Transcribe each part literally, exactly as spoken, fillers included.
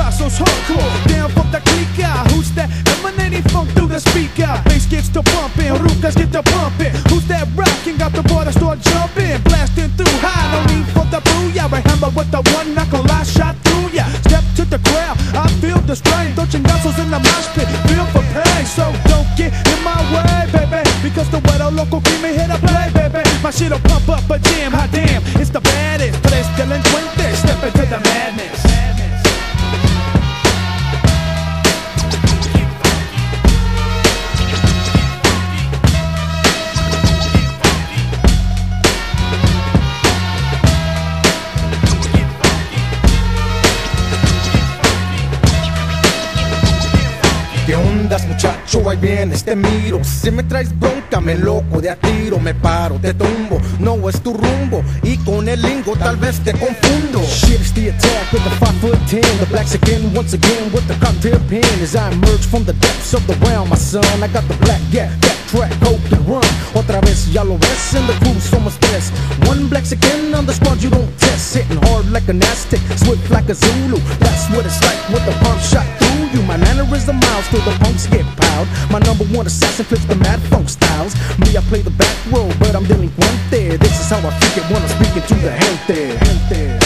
pasos hardcore. Down from the clique, who's that emanating funk through the speaker? Bass gets to pumping, rucas get to pumping. Who's that rocking? Got the boy to start jumping, blasting through high. No need for the booyah. I hammer with the one knuckle, I shot through ya. Step to the crowd, I feel the strain. Don't chingazos in the mosh pit, feel for pain. So don't get in my way, baby, because the weather local keep me here to play, baby. My shit'll pump up a jam, hot damn, it's the baddest. Tres delincuentes, step into the madness. ¿Qué ondas, muchacho? Ahí vienes, te miro. Si me traes bronca, me loco de a tiro. Me paro, te tumbo, no es tu rumbo. Y con el lingo tal vez te confundo. Shit, it's the attack with the five foot ten. The blacks again, once again with the cocktail pen. As I emerge from the depths of the realm, my son, I got the black gap, back track, hope to run. Otra vez, ya lo ves, in the crew somos tres. One blacks again on the squad you don't test. Hitting hard like an Aztec, swift like a Zulu. That's what it's like with the pump shot through you. My mannerism miles till the punks get piled. My number one assassin flips the mad funk styles. Me, I play the back row, but I'm delinquent there. This is how I freak it when I'm speaking to the gente. gente.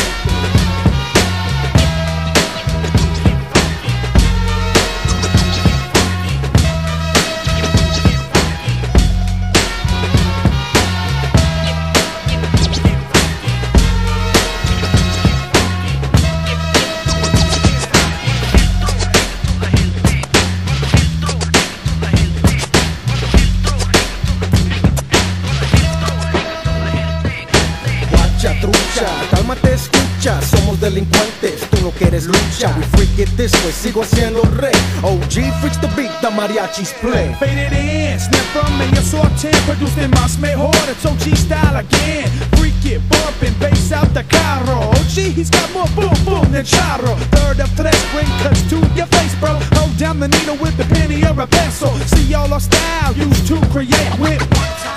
Trucha, cálmate, escucha, somos delincuentes, tú no quieres lucha. We freak it this way, sigo siendo rey. O G freaks the beat, the mariachis play. Faded in, snap from me, your sorting, producing más mejor. It's O G style again. Freak it, bumping, bass out the carro. O G, he's got more boom boom than charro. Third of tres, bring cuts to your face, bro. Hold down the needle with the penny or a pencil. See all our style used to create with one time.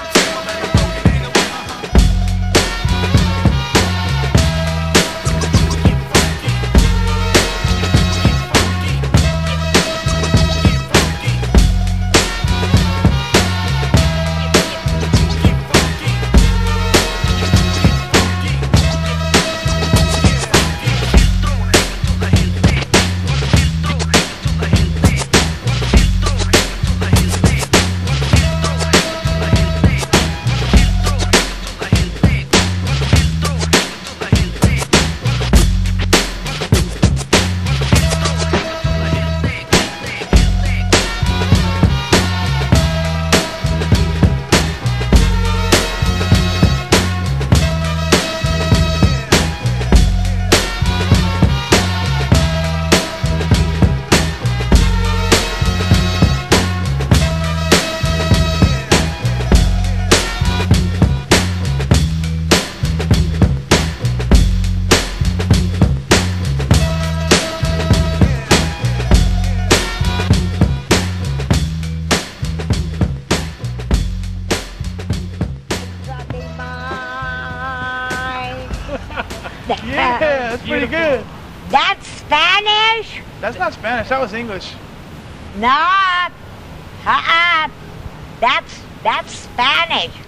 Yeah, that's pretty good. That's Spanish? That's not Spanish, that was English. No, uh-uh. That's, that's Spanish.